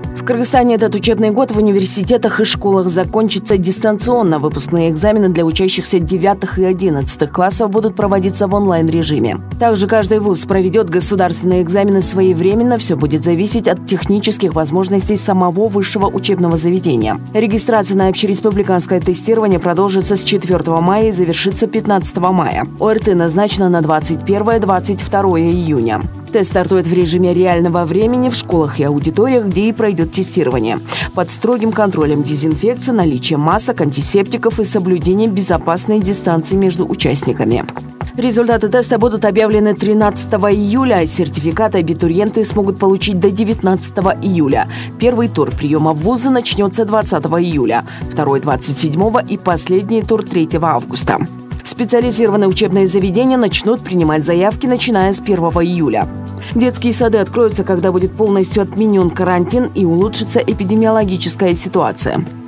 В Кыргызстане этот учебный год в университетах и школах закончится дистанционно. Выпускные экзамены для учащихся 9 и 11 классов будут проводиться в онлайн-режиме. Также каждый вуз проведет государственные экзамены своевременно. Все будет зависеть от технических возможностей самого высшего учебного заведения. Регистрация на общереспубликанское тестирование продолжится с 4 мая и завершится 15 мая. ОРТ назначена на 21-22 июня. Тест стартует в режиме реального времени в школах и аудиториях, где и пройдет тестирование. Под строгим контролем дезинфекции, наличие масок, антисептиков и соблюдением безопасной дистанции между участниками. Результаты теста будут объявлены 13 июля, а сертификаты абитуриенты смогут получить до 19 июля. Первый тур приема в вузы начнется 20 июля, второй – 27 и последний тур 3 августа. Специализированные учебные заведения начнут принимать заявки, начиная с 1 июля. Детские сады откроются, когда будет полностью отменен карантин и улучшится эпидемиологическая ситуация.